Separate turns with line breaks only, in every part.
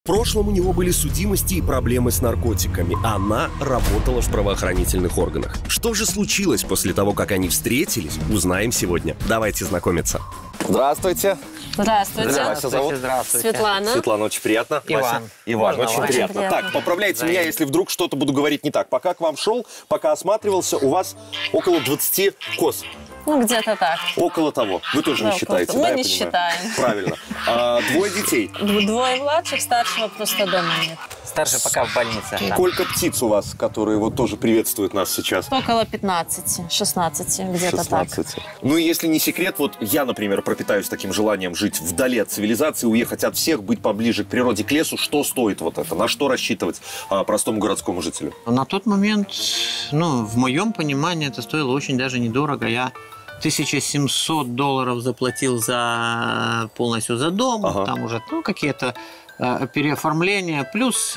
В прошлом у него были судимости и проблемы с наркотиками. Она работала в правоохранительных органах. Что же случилось после того, как они встретились, узнаем сегодня. Давайте знакомиться. Здравствуйте.
Здравствуйте.
Здравствуйте.
Здравствуйте. Светлана.
Светлана, очень приятно.
Иван.
Иван,
Можно,
очень приятно. Так, поправляйте меня, если вдруг что-то буду говорить не так. Пока к вам шел, пока осматривался, у вас около 20 коз.
Ну, где-то так.
Около того. Вы тоже не считаете,
Мы
да,
не
я понимаю?
считаем.
Правильно. Двое детей.
Двое младших, старшего просто дома нет.
Старший пока в больнице.
Сколько птиц у вас, которые вот тоже приветствуют нас сейчас?
Около 15, 16, где-то так.
Ну и если не секрет, вот я, например, пропитаюсь таким желанием жить вдали от цивилизации, уехать от всех, быть поближе к природе, к лесу. Что стоит вот это? На что рассчитывать простому городскому жителю?
На тот момент, ну, в моем понимании, это стоило очень даже недорого. Я $1700 заплатил полностью за дом, там уже какие-то переоформления, плюс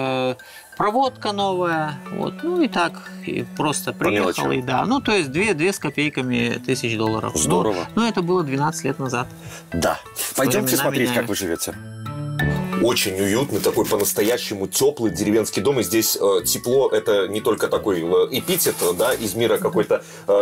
проводка новая, вот, ну и так, и просто приехал, и да, ну то есть 2 с копейками тысяч долларов.
Здорово.
Ну это было 12 лет назад.
Да. Пойдемте смотреть, как вы живете. Очень уютный, такой по-настоящему теплый деревенский дом. И здесь тепло – это не только такой эпитет, да, из мира какой-то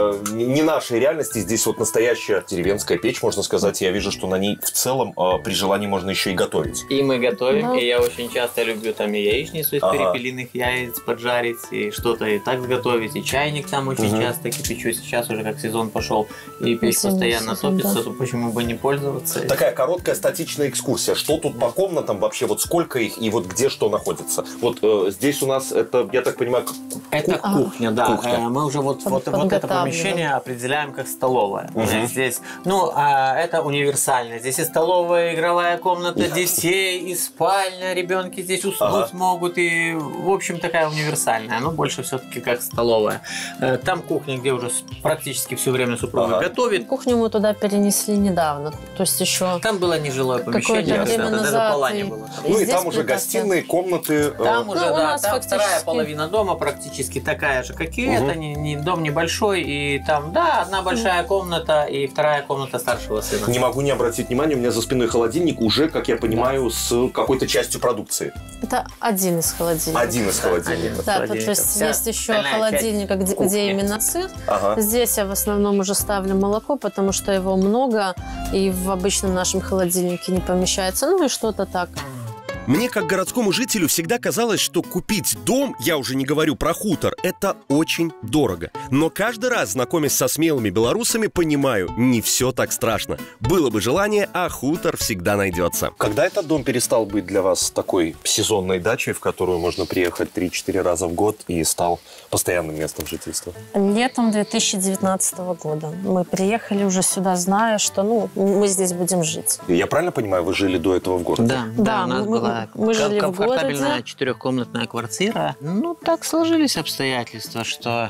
не нашей реальности. Здесь вот настоящая деревенская печь, можно сказать. Я вижу, что на ней в целом при желании можно еще и готовить.
И мы готовим, и я очень часто люблю там и яичницу из перепелиных яиц поджарить, и что-то и так сготовить, и чайник там очень часто кипячу. Сейчас уже как сезон пошел, и печь постоянно топится, то почему бы не пользоваться.
Такая короткая статичная экскурсия. Что тут по комнатам вообще, вот сколько их и вот где что находится? Вот здесь у нас это, я так понимаю,
это кухня, да. Кухня. Мы уже вот это помещение определяем как столовая. Здесь, ну, это универсально. Здесь и столовая, игровая комната детей, и спальня, ребенки здесь уснуть могут, и, в общем, такая универсальная. Но больше все-таки как столовая. Там кухня, где уже практически все время супруга готовит.
Кухню мы туда перенесли недавно, то есть еще...
Там было нежилое помещение, даже пола не было.
Ну и там уже гостиные, комнаты.
Там уже, да, там вторая половина дома практически такая же, как и это. Дом небольшой, и там, да, одна большая комната и вторая комната старшего сына.
Не могу не обратить внимания, у меня за спиной холодильник уже, как я понимаю, с какой-то частью продукции.
Это один из холодильников.
Один из холодильников.
Да, то есть есть еще холодильник, где именно сыр. Здесь я в основном уже ставлю молоко, потому что его много, и в обычном нашем холодильнике не помещается. Ну и что-то так. Мне, как городскому жителю, всегда казалось, что купить дом, я уже не говорю про хутор, это очень дорого. Но каждый раз, знакомясь со смелыми белорусами, понимаю, не все так страшно. Было бы желание, а хутор всегда найдется. Когда этот дом перестал быть для вас такой сезонной дачей, в которую можно приехать 3-4 раза в год, и стал постоянным местом жительства? Летом 2019 года. Мы приехали уже сюда, зная, что мы здесь будем жить. Я правильно понимаю, вы жили до этого в городе?
Да, у нас была
мы жили
комфортабельная 4-комнатная квартира. Ну, так сложились обстоятельства, что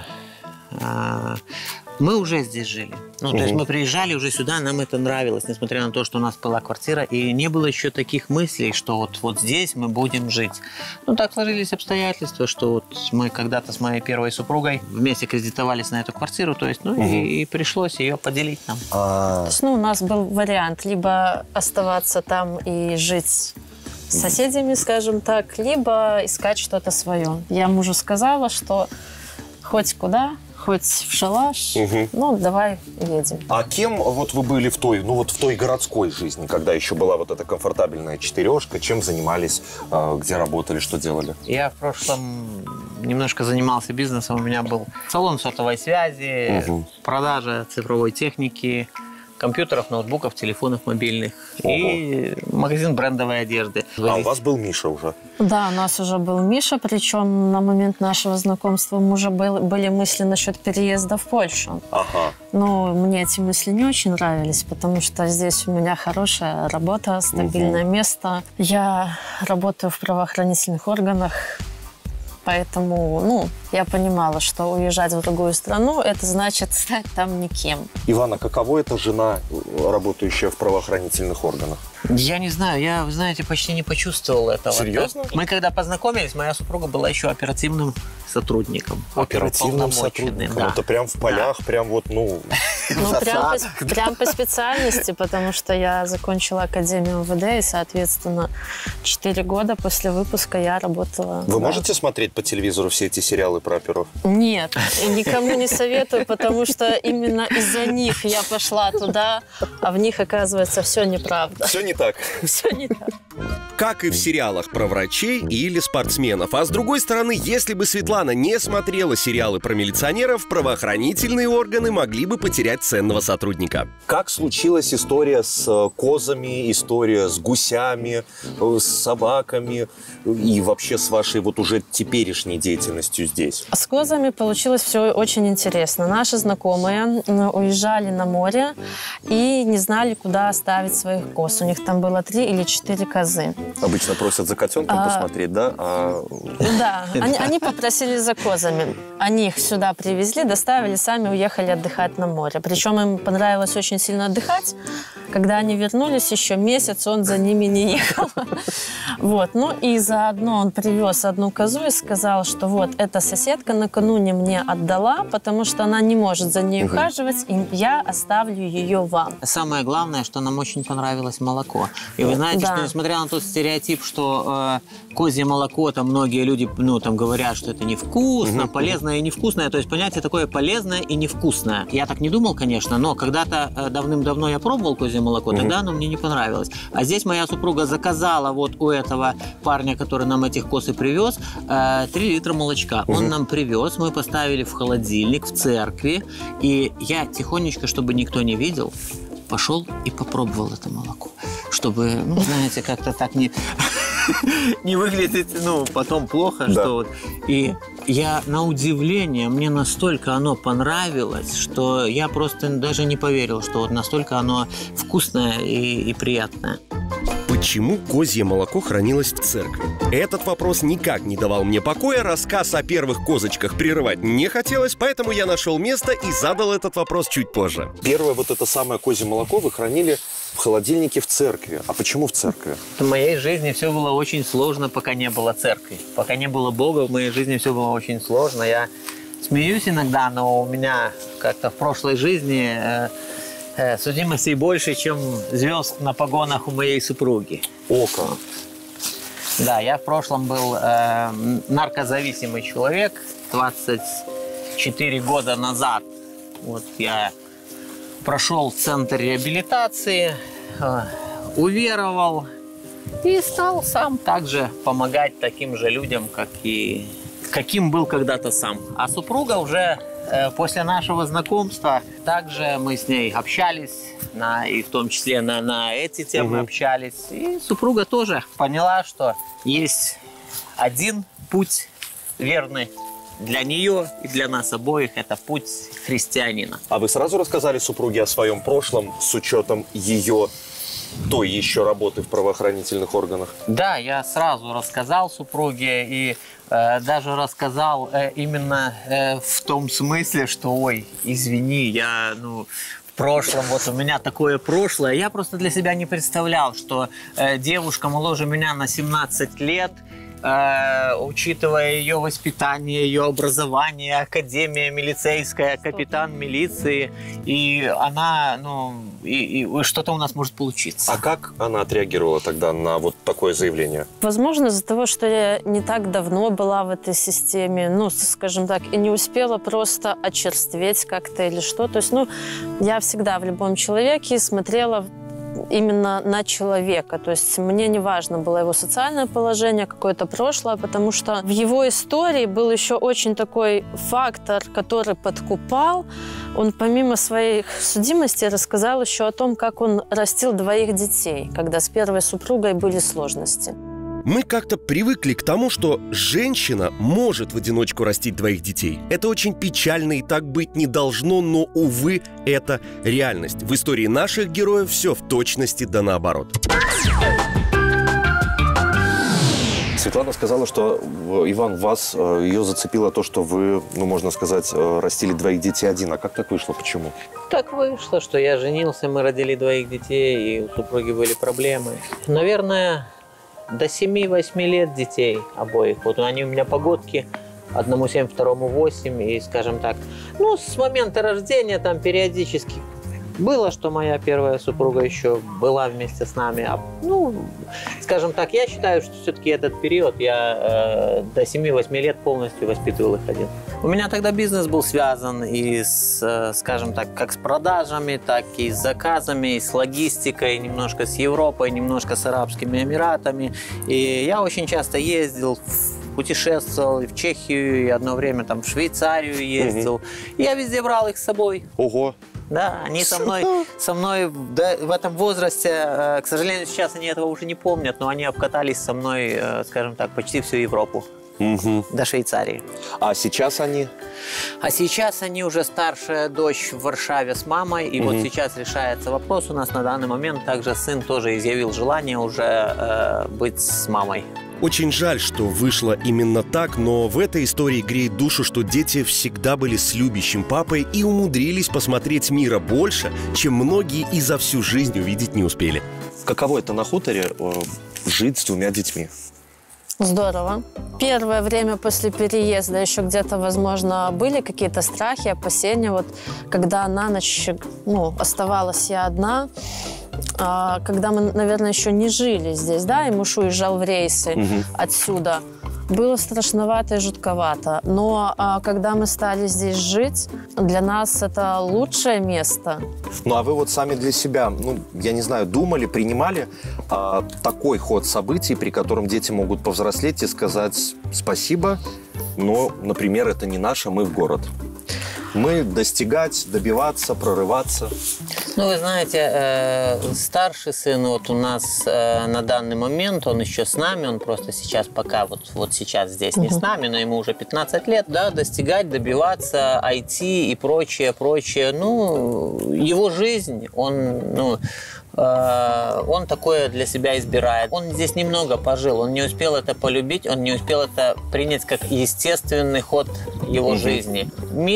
мы уже здесь жили. Ну, то есть мы приезжали уже сюда, нам это нравилось, несмотря на то, что у нас была квартира, и не было еще таких мыслей, что вот здесь мы будем жить. Ну, так сложились обстоятельства, что вот мы когда-то с моей первой супругой вместе кредитовались на эту квартиру, то есть, и пришлось ее поделить нам.
То есть, у нас был вариант либо оставаться там и жить с соседями, скажем так, либо искать что-то свое. Я мужу сказала, что хоть куда, хоть в шалаш, давай едем. А кем вот вы были в той городской жизни, когда еще была вот эта комфортабельная четырешка? Чем занимались, где работали, что делали?
Я в прошлом немножко занимался бизнесом. У меня был салон сотовой связи, продажа цифровой техники, компьютеров, ноутбуков, телефонов мобильных и магазин брендовой одежды.
А у вас был Миша уже?
Да, у нас уже был Миша, причем на момент нашего знакомства уже были мысли насчет переезда в Польшу. Но мне эти мысли не очень нравились, потому что здесь у меня хорошая работа, стабильное место. Я работаю в правоохранительных органах, поэтому, я понимала, что уезжать в другую страну, это значит стать там никем.
Ивана, каково это жена, работающая в правоохранительных органах?
Я не знаю, я, вы знаете, почти не почувствовал этого.
Серьезно?
Мы когда познакомились, моя супруга была еще оперативным сотрудником.
Оперативным сотрудником?
Да.
Это прям в полях, да. Прям вот, ну...
прям по специальности, потому что я закончила Академию МВД, и, соответственно, 4 года после выпуска я работала...
Вы можете смотреть по телевизору все эти сериалы про оперов?
Нет, никому не советую, потому что именно из-за них я пошла туда, а в них, оказывается, все неправда.
Все не так.
Все не так.
Как и в сериалах про врачей или спортсменов. А с другой стороны, если бы Светлана не смотрела сериалы про милиционеров, правоохранительные органы могли бы потерять ценного сотрудника.
Как случилась история с козами, история с гусями, с собаками и вообще с вашей вот уже теперешней деятельностью здесь?
С козами получилось все очень интересно. Наши знакомые уезжали на море и не знали, куда оставить своих коз. У них там было 3 или 4 козы.
Обычно просят за котенком посмотреть, да?
Да, они попросили за козами. Они их сюда привезли, доставили, сами уехали отдыхать на море. Причем им понравилось очень сильно отдыхать. Когда они вернулись, еще месяц он за ними не ехал. Вот. Ну и заодно он привез одну козу и сказал, что вот эта соседка накануне мне отдала, потому что она не может за ней ухаживать, и я оставлю ее вам.
Самое главное, что нам очень понравилось молоко. И вы знаете, что несмотря на тот стереотип, что козье молоко, там многие люди, ну, там говорят, что это невкусно, полезное и невкусное. То есть понятие такое полезное и невкусное. Я так не думал, конечно, но когда-то давным-давно я пробовал козье молоко, тогда оно мне не понравилось. А здесь моя супруга заказала вот у этого парня, который нам этих коз и привез, 3 литра молочка. Он нам привез, мы поставили в холодильник в церкви, и я тихонечко, чтобы никто не видел, пошел и попробовал это молоко, чтобы, ну, знаете, как-то так не выглядит, ну, потом плохо, да. Что вот. И я, на удивление, мне настолько оно понравилось, что я просто даже не поверил, что вот настолько оно вкусное и приятное.
Почему козье молоко хранилось в церкви? Этот вопрос никак не давал мне покоя. Рассказ о первых козочках прерывать не хотелось, поэтому я нашел место и задал этот вопрос чуть позже.
Первое вот это самое козье молоко вы хранили в холодильнике в церкви. А почему в церкви?
В моей жизни все было очень сложно, пока не было церкви. Пока не было Бога, в моей жизни все было очень сложно. Я смеюсь иногда, но у меня как-то в прошлой жизни... судимостей больше, чем звезд на погонах у моей супруги.
Ока.
Да, я в прошлом был наркозависимый человек. 24 года назад вот я прошел центр реабилитации, уверовал и стал сам также помогать таким же людям, каким был когда-то сам. А супруга уже... После нашего знакомства также мы с ней общались, и в том числе на эти темы общались. И супруга тоже поняла, что есть один путь верный для нее и для нас обоих. Это путь христианина.
А вы сразу рассказали супруге о своем прошлом с учетом ее той еще работы в правоохранительных органах?
Да, я сразу рассказал супруге и даже рассказал именно в том смысле, что, ой, извини, я, в прошлом, вот у меня такое прошлое. Я просто для себя не представлял, что девушка моложе меня на 17 лет, учитывая ее воспитание, ее образование, академия милицейская, капитан милиции, и она, и что-то у нас может получиться.
А как она отреагировала тогда на вот такое заявление?
Возможно, из-за того, что я не так давно была в этой системе, скажем так, и не успела просто очерстветь как-то или что. То есть, я всегда в любом человеке смотрела именно на человека. То есть мне не важно было его социальное положение, какое-то прошлое, потому что в его истории был еще очень такой фактор, который подкупал. Он помимо своих судимостей рассказал еще о том, как он растил 2 детей, когда с первой супругой были сложности.
Мы как-то привыкли к тому, что женщина может в одиночку растить 2 детей. Это очень печально и так быть не должно, но, увы, это реальность. В истории наших героев все в точности да наоборот.
Светлана сказала, что, Иван, вас, ее зацепило то, что вы, ну, можно сказать, растили 2 детей один. А как так вышло? Почему?
Так вышло, что я женился, мы родили 2 детей, и у супруги были проблемы. Наверное, до 7-8 лет детей обоих. Вот они у меня погодки. Одному 7, второму 8. И, скажем так, ну, с момента рождения там периодически было, что моя первая супруга еще была вместе с нами. Ну, скажем так, я считаю, что все-таки этот период я до 7-8 лет полностью воспитывал их один. У меня тогда бизнес был связан и с, скажем так, как с продажами, так и с заказами, и с логистикой, немножко с Европой, немножко с Арабскими Эмиратами. И я очень часто ездил, путешествовал и в Чехию, и одно время там в Швейцарию ездил. И я везде брал их с собой.
Ого!
Да, они со мной в этом возрасте, к сожалению, сейчас они этого уже не помнят, но они обкатались со мной, скажем так, почти всю Европу. До Швейцарии.
А сейчас они?
А сейчас они уже старшая дочь в Варшаве с мамой, и вот сейчас решается вопрос у нас на данный момент. Также сын тоже изъявил желание уже быть с мамой.
Очень жаль, что вышло именно так, но в этой истории греет душу, что дети всегда были с любящим папой и умудрились посмотреть мира больше, чем многие и за всю жизнь увидеть не успели.
Каково это на хуторе жить с 2 детьми?
Здорово. Первое время после переезда еще где-то, возможно, были какие-то страхи, опасения. Вот когда на ночь, ну, оставалась я одна, когда мы, наверное, еще не жили здесь, да, и муж уезжал в рейсы отсюда, было страшновато и жутковато. Но когда мы стали здесь жить, для нас это лучшее место.
Ну, а вы вот сами для себя, ну, я не знаю, думали, принимали такой ход событий, при котором дети могут повзрослеть и сказать спасибо, но, например, это не наше, мы в город. Мы достигать, добиваться, прорываться.
Ну, вы знаете, старший сын вот у нас на данный момент, он еще с нами, он просто сейчас пока вот сейчас здесь не с нами, но ему уже 15 лет, да, достигать, добиваться, IT и прочее. Ну, его жизнь, он такое для себя избирает. Он здесь немного пожил, он не успел это полюбить, он не успел это принять как естественный ход его жизни.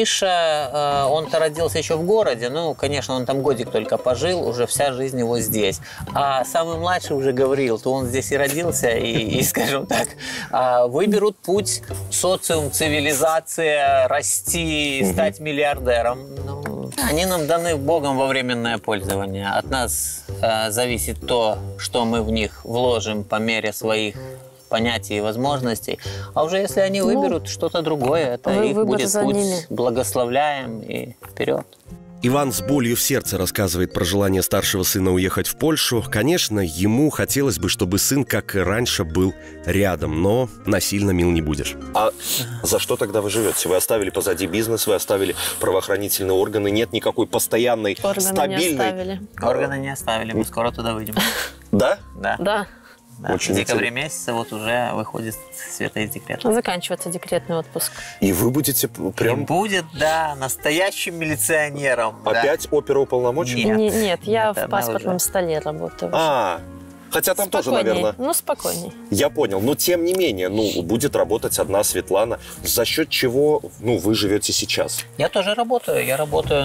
Миша, он-то родился еще в городе, ну, конечно, он там годик только пожил, уже вся жизнь его здесь. А самый младший уже говорил, то он здесь и родился, и скажем так, выберут путь социум, цивилизация, расти, стать миллиардером. Ну, они нам даны Богом во временное пользование. От нас зависит то, что мы в них вложим по мере своих понятий и возможностей. А уже если они выберут что-то другое, это их будет путь. Благословляем и вперед.
Иван с болью в сердце рассказывает про желание старшего сына уехать в Польшу. Конечно, ему хотелось бы, чтобы сын, как и раньше, был рядом, но насильно мил не будешь.
А за что тогда вы живете? Вы оставили позади бизнес, вы оставили правоохранительные органы, нет никакой постоянной, стабильной...
Органы не оставили, мы скоро туда выйдем.
Да?
Да.
Да.
Да. В декабре месяце вот уже выходит Света из декрета.
Заканчивается декретный отпуск.
И вы будете прям...
И будет, да, настоящим милиционером.
Опять оперуполномоченный?
Нет, я в паспортном столе работаю.
Хотя там тоже, наверное...
Ну, спокойней.
Я понял. Но, тем не менее, будет работать одна Светлана. За счет чего, вы живете сейчас?
Я тоже работаю. Я работаю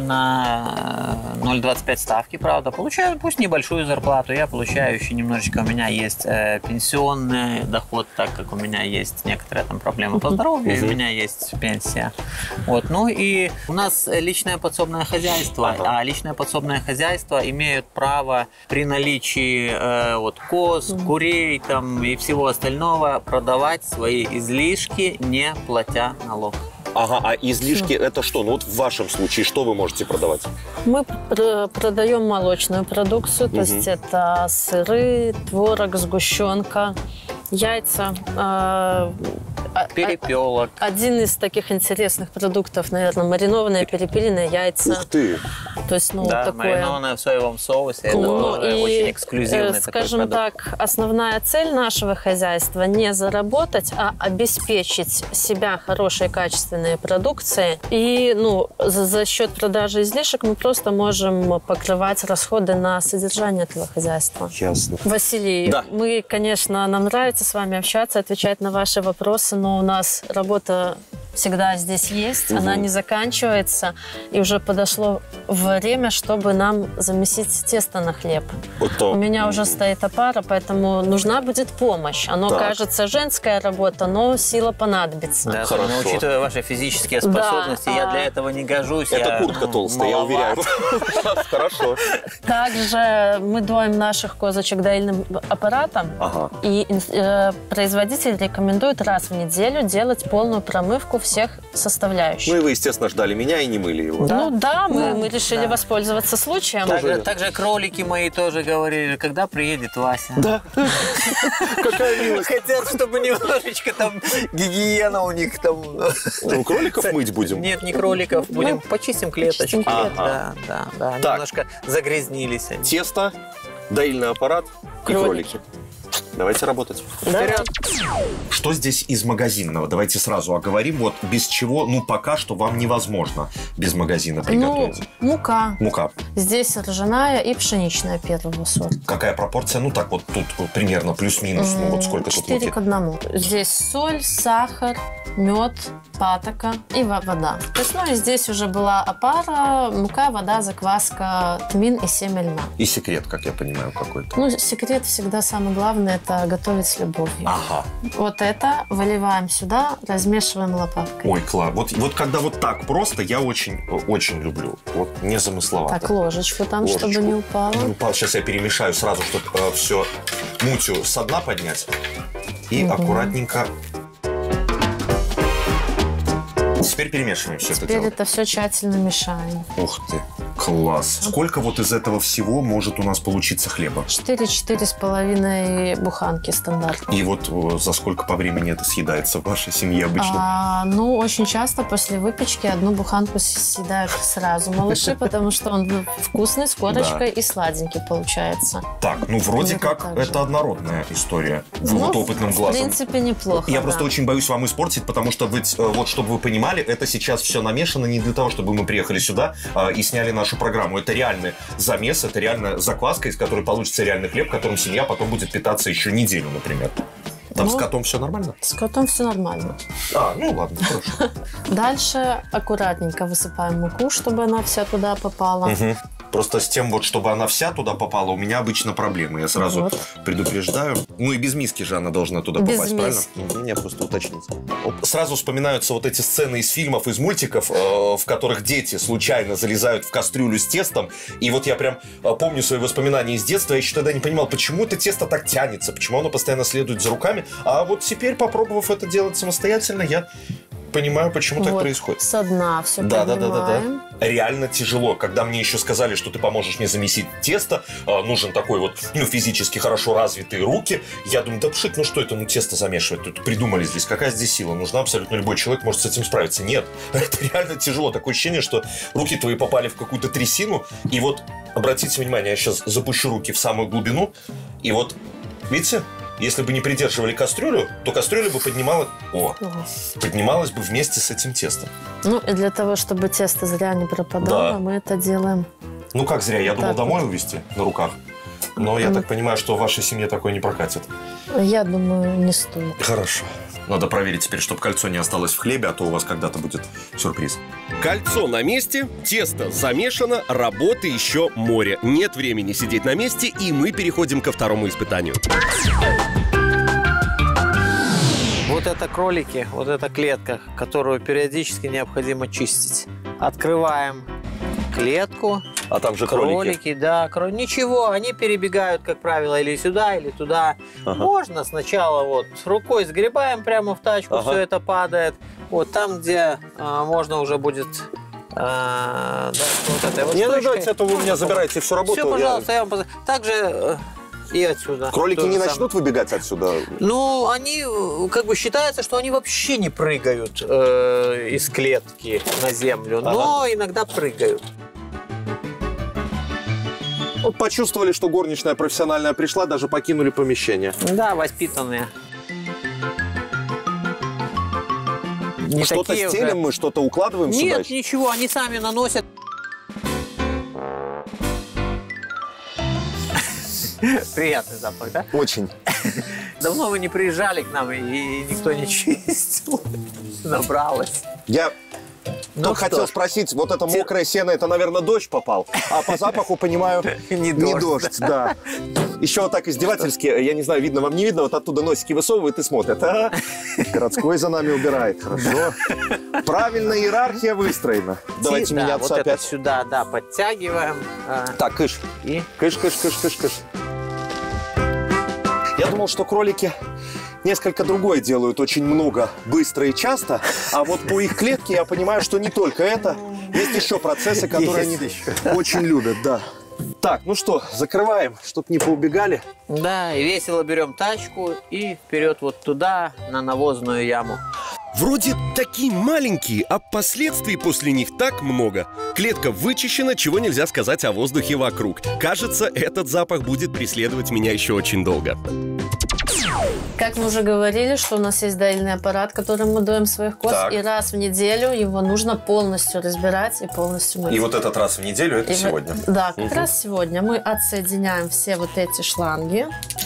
на 0,25 ставки, правда. Получаю, пусть небольшую зарплату. Я получаю еще немножечко. У меня есть пенсионный доход, так как у меня есть некоторые там проблемы по здоровью, и у меня есть пенсия. Вот. Ну и у нас личное подсобное хозяйство. А личное подсобное хозяйство имеют право при наличии коз, курей там, и всего остального продавать свои излишки, не платя налог.
А излишки это что? Ну вот в вашем случае что вы можете продавать?
Мы продаем молочную продукцию, то есть это сыры, творог, сгущенка, яйца.
перепелок.
Один из таких интересных продуктов, наверное, маринованные перепелиные яйца.
Ух ты!
То есть, ну,
да,
такое...
маринованное в соевом соусе. Это очень эксклюзивный
скажем
такой продукт.
так, основная цель нашего хозяйства не заработать, а обеспечить себя хорошей качественной продукцией. И, ну, за счет продажи излишек мы просто можем покрывать расходы на содержание этого хозяйства.
Ясно.
Василий,
да.
мы, конечно, нам нравится с вами общаться, отвечать на ваши вопросы, но у нас работа всегда здесь есть, она не заканчивается, и уже подошло время, чтобы нам замесить тесто на хлеб. У меня уже стоит опара, поэтому нужна будет помощь. Оно кажется женская работа, но сила понадобится.
Да, но учитывая ваши физические способности, я для этого не гожусь.
Это куртка толстая, я уверяю. Хорошо.
Также мы доим наших козочек доильным аппаратом, и производитель рекомендует раз в неделю делать полную промывку всех составляющих.
Ну и вы, естественно, ждали меня и не мыли его.
Ну да, мы решили воспользоваться случаем.
Также кролики мои тоже говорили, когда приедет Вася.
Да. Какая милость.
Хотят, чтобы немножечко там гигиена у них там.
Ну, кроликов мыть будем?
Нет, не кроликов. Будем почистим клеточки. Да. Немножко загрязнились они.
Тесто, доильный аппарат и кролики. Давайте работать.
Вперед.
Что здесь из магазинного? Давайте сразу оговорим. Вот без чего, ну, пока что вам невозможно без магазина приготовить.
Ну, мука.
Мука.
Здесь ржаная и пшеничная первого сорта.
Какая пропорция? Ну, так вот тут примерно плюс-минус. Ну, вот сколько тут
4 к 1. Здесь соль, сахар, мед, патока и вода. То есть, ну, и здесь уже была опара, мука, вода, закваска, тмин и семя льна.
И секрет, как я понимаю, какой-то.
Ну, секрет всегда самый главный – это готовить с любовью.
Ага.
Вот это выливаем сюда, размешиваем лопаткой.
Ой, класс. Вот когда вот так просто, я очень люблю. Вот не замысловато.
Так, ложечку там, чтобы не упало.
Не упало. Сейчас я перемешаю сразу, чтобы все мутью со дна поднять. И аккуратненько... Теперь перемешиваем все это дело.
Теперь это все тщательно мешаем.
Ух ты, класс. Сколько вот из этого всего может у нас получиться хлеба?
4-4,5 буханки стандартно.
И вот за сколько по времени это съедается в вашей семье обычно?
Ну, очень часто после выпечки одну буханку съедают сразу малыши, потому что он вкусный, с корочкой и сладенький получается.
Так, ну вроде как это однородная история. Вот опытным глазом.
В принципе, неплохо.
Я просто очень боюсь вам испортить, потому что вот чтобы вы понимали, это сейчас все намешано не для того, чтобы мы приехали сюда и сняли нашу программу. Это реальный замес, это реально закваска, из которой получится реальный хлеб, которым семья потом будет питаться еще неделю, например. Там с котом все нормально?
С котом все нормально.
Ну ладно, хорошо.
Дальше аккуратненько высыпаем муку, чтобы она вся туда попала.
Просто с тем, вот, чтобы она вся туда попала, у меня обычно проблемы. Я сразу предупреждаю. Ну и без миски же она должна туда попасть, правильно? Мне просто уточнить. Сразу вспоминаются вот эти сцены из фильмов, из мультиков, в которых дети случайно залезают в кастрюлю с тестом. И вот я прям помню свои воспоминания из детства. Я еще тогда не понимал, почему это тесто так тянется, почему оно постоянно следует за руками. А вот теперь, попробовав это делать самостоятельно, я понимаю, почему так происходит.
Со дна все поднимаем.
Реально тяжело. Когда мне еще сказали, что ты поможешь мне замесить тесто, нужен такой вот, физически хорошо развитые руки. Я думаю, да пшик, ну что это, тесто замешивать? Тут придумали здесь. Какая здесь сила? Нужна абсолютно любой человек, может с этим справиться. Нет, это реально тяжело. Такое ощущение, что руки твои попали в какую-то трясину. И вот, обратите внимание, я сейчас запущу руки в самую глубину. И вот, видите? Если бы не придерживали кастрюлю, то кастрюля бы поднималась бы вместе с этим тестом.
Ну, и для того, чтобы тесто зря не пропадало, мы это делаем.
Ну, как зря? Я думал домой увезти на руках. Но я так понимаю, что в вашей семье такое не прокатит.
Я думаю, не стоит.
Хорошо. Надо проверить теперь, чтобы кольцо не осталось в хлебе, а то у вас когда-то будет сюрприз.
Кольцо на месте, тесто замешано, работы еще море. Нет времени сидеть на месте, и мы переходим ко второму испытанию.
Вот это кролики, вот эта клетка, которую периодически необходимо чистить. Открываем клетку.
А там же
кролики. Да, ничего, они перебегают, как правило, или сюда, или туда. Можно сначала вот рукой сгребаем прямо в тачку, все это падает. Вот там, где можно уже будет...
вот этой вот штучкой. Это вы у меня забираете всю работу.
Все, пожалуйста, я вам... Также и отсюда.
Кролики не начнут выбегать отсюда?
Ну, они, как бы считается, что они вообще не прыгают из клетки на землю, но иногда прыгают.
Вот почувствовали, что горничная профессиональная пришла, даже покинули помещение.
Да, воспитанные.
Что-то стелим мы, что-то укладываем сюда?
Нет, ничего, они сами наносят. Приятный запах, да?
Очень.
Давно вы не приезжали к нам, и никто не чистил. Набралось.
Я хотел спросить, вот это мокрое сено, это, наверное, дождь попал, а по запаху, понимаю, не дождь, да. Еще вот так издевательски, я не знаю, видно вам, не видно, вот оттуда носики высовывают и смотрят. Городской за нами убирает, хорошо. Правильно, иерархия выстроена. Давайте меняться опять.
Это сюда, да, подтягиваем.
Так, кыш.
И?
Кыш. Я думал, что кролики несколько другое делают очень много, быстро и часто, а вот по их клетке я понимаю, что не только это. Есть еще процессы, которые они очень любят, да. Так, ну что, закрываем, чтобы не поубегали.
Да, и весело берем тачку и вперед вот туда, на навозную яму.
Вроде такие маленькие, а последствий после них так много. Клетка вычищена, чего нельзя сказать о воздухе вокруг. Кажется, этот запах будет преследовать меня еще очень долго.
Как мы уже говорили, что у нас есть доильный аппарат, которым мы доим своих коз, и раз в неделю его нужно полностью разбирать и полностью мыть.
И вот этот раз в неделю, это сегодня?
Да, как раз сегодня мы отсоединяем все вот эти шланги.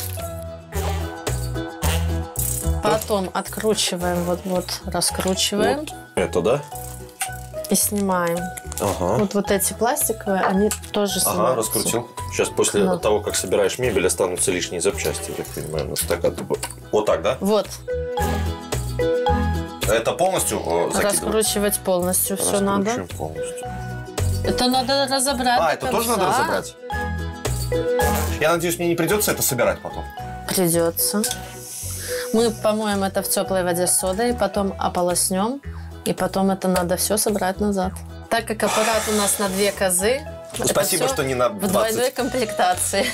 Потом откручиваем, вот раскручиваем.
Вот это, да?
И снимаем.
Ага.
Вот эти пластиковые, они тоже снимаются.
Ага, раскрутил. Сейчас после того, как собираешь мебель, останутся лишние запчасти, я так понимаю, на стакан. Вот так, да?
Вот.
Это полностью закидывать?
Раскручивать полностью все надо.
Полностью.
Это надо разобрать.
А, это тоже надо разобрать? Я надеюсь, мне не придется это собирать потом?
Придется. Мы помоем это в теплой воде с содой, потом ополоснем, и потом это надо все собрать назад. Так как аппарат у нас на 2 козы,
спасибо, что не на 20.
В двойной комплектации.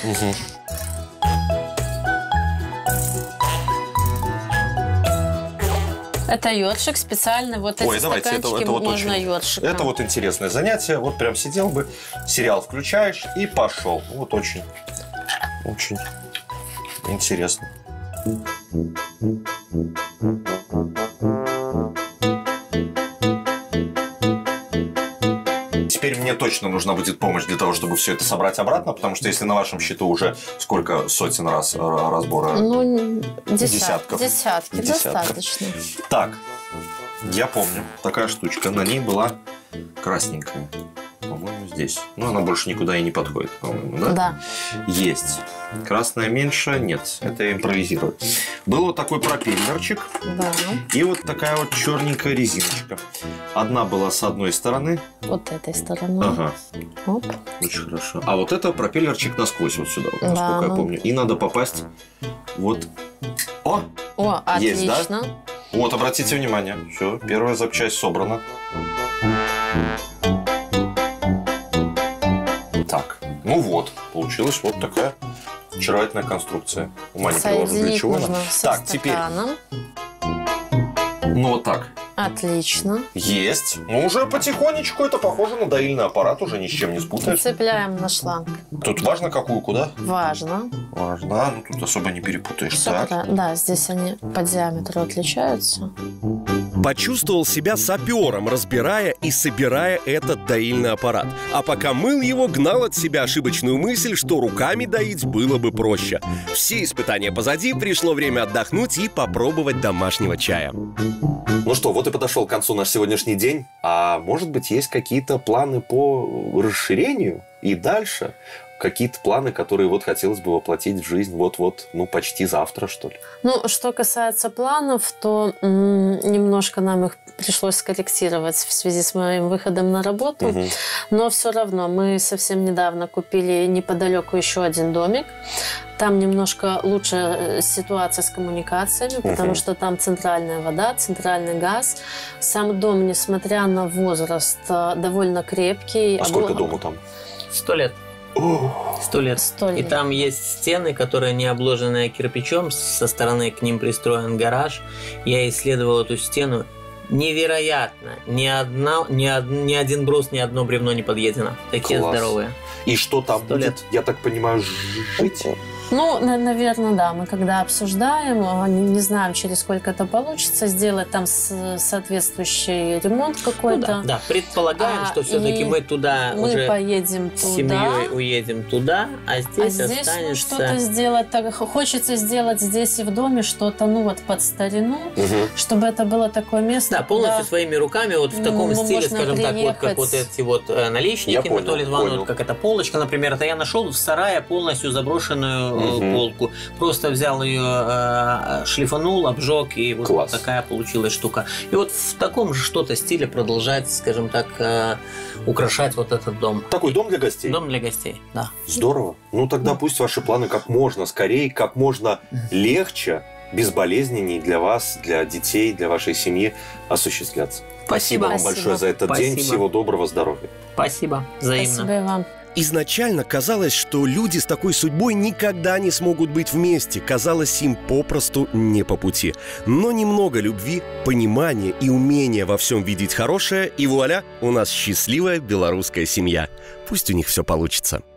Это ёршик специальный. Вот эти стаканчики
вот
можно ёршиком.
Это вот интересное занятие. Вот прям сидел бы, сериал включаешь и пошел. Вот очень интересно. Теперь мне точно нужна будет помощь для того, чтобы все это собрать обратно, потому что если на вашем счету уже сколько сотен раз разбора?
Ну,
десятков.
Десятки, достаточно.
Так, я помню, такая штучка, на ней была красненькая. По-моему, здесь. Но она больше никуда и не подходит, по-моему, да?
Да.
Есть. Красная меньше, нет, это я импровизирую. Был вот такой пропеллерчик.
Да.
И вот такая вот черненькая резиночка. Одна была с одной стороны.
Вот этой стороны.
Ага.
Оп.
Очень хорошо. А вот это пропеллерчик насквозь вот сюда, вот, насколько я помню. И надо попасть вот... О,
отлично.
Есть, да? Вот, обратите внимание. Все, первая запчасть собрана. Так, ну вот, получилась вот такая очаровательная конструкция. Ума не приложу, для чего она. Так, теперь. Ну вот так.
Отлично.
Есть. Ну уже потихонечку это похоже на доильный аппарат, уже ни с чем не спутаешь.
Цепляем на шланг.
Тут важно какую, куда?
Важно.
Важно. Ну тут особо не перепутаешь.
Так. Да, здесь они по диаметру отличаются.
Почувствовал себя сапером, разбирая и собирая этот доильный аппарат. А пока мыл его, гнал от себя ошибочную мысль, что руками доить было бы проще. Все испытания позади, пришло время отдохнуть и попробовать домашнего чая.
Ну что, вот и подошел к концу наш сегодняшний день. А может быть, есть какие-то планы по расширению и дальше? Какие-то планы, которые вот хотелось бы воплотить в жизнь вот-вот, ну, почти завтра, что ли?
Ну, что касается планов, то немножко нам их пришлось скорректировать в связи с моим выходом на работу. Но все равно мы совсем недавно купили неподалеку еще один домик. Там немножко лучше ситуация с коммуникациями, потому что там центральная вода, центральный газ. Сам дом, несмотря на возраст, довольно крепкий.
А сколько дому там?
100 лет. 100 лет.
100 лет.
И там есть стены, которые не обложены кирпичом, со стороны к ним пристроен гараж. Я исследовал эту стену. Невероятно. Ни один брус, ни одно бревно не подъедено. Такие здоровые.
И что там будет, я так понимаю, жить?
Ну, наверное, да. Мы когда обсуждаем, не знаем, через сколько это получится, сделать там соответствующий ремонт какой-то.
Ну, да, предполагаем, что все-таки мы туда
мы поедем
с семьей уедем туда, а здесь останется...
что-то сделать. Так, хочется сделать здесь и в доме что-то, ну вот под старину, чтобы это было такое место.
Да, полностью своими руками, вот в таком стиле, скажем так, вот как вот эти вот наличники, Анатолий Иванович, вот как эта полочка, например, это я нашел в сарае полностью заброшенную полку. Просто взял ее, шлифанул, обжег, и вот такая получилась штука. И вот в таком же что-то стиле продолжать, скажем так, украшать вот этот дом.
Такой дом для гостей?
Дом для гостей, да.
Здорово. Ну тогда пусть ваши планы как можно скорее, как можно легче, безболезненней для вас, для детей, для вашей семьи осуществляться. Спасибо вам большое за этот день. Всего доброго, здоровья.
Спасибо. Взаимно.
Спасибо и вам.
Изначально казалось, что люди с такой судьбой никогда не смогут быть вместе. Казалось, им попросту не по пути. Но немного любви, понимания и умения во всем видеть хорошее, и вуаля, у нас счастливая белорусская семья. Пусть у них все получится.